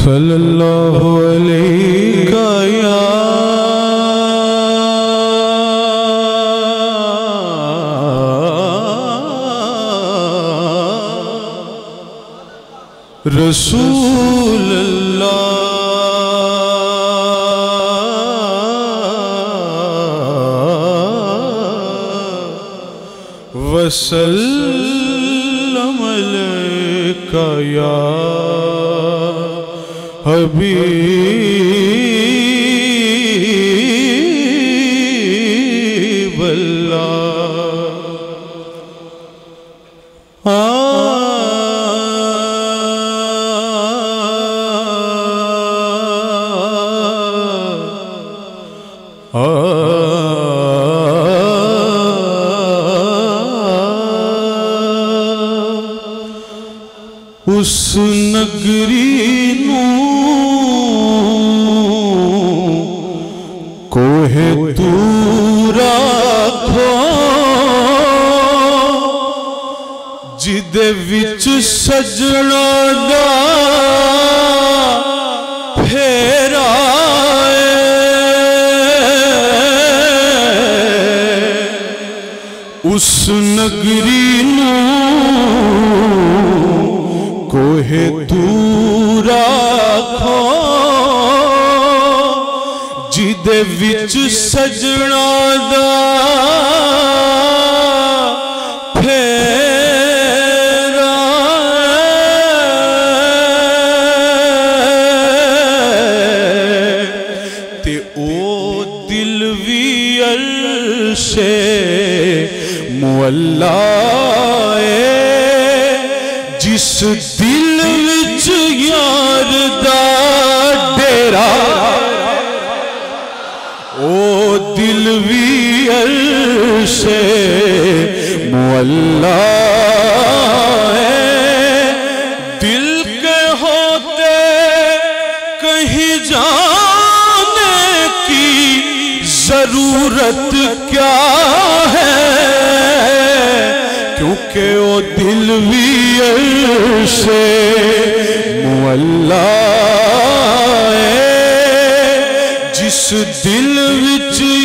सल्लल्लाहु अलैहि या रसूल अल्लाह वसल्लम अलैका या हबीब अल्लाह। उस नगरी नू कोहे तूरा खो जिदे विच सजना दा फेरा उस नगरी नू कोहे तूरा खो जिदे विच सजना दा फेरा ते ओ दिल भी अर्शे मुअल्ला जिस दिल विच यार दा डेरा ओ दिल भी अर्शे मुअल्ला दिल के होते कहीं जाने की जरूरत क्या है क्योंकि वो दिल भी अर्शे मुअल्ला जिस दिल विच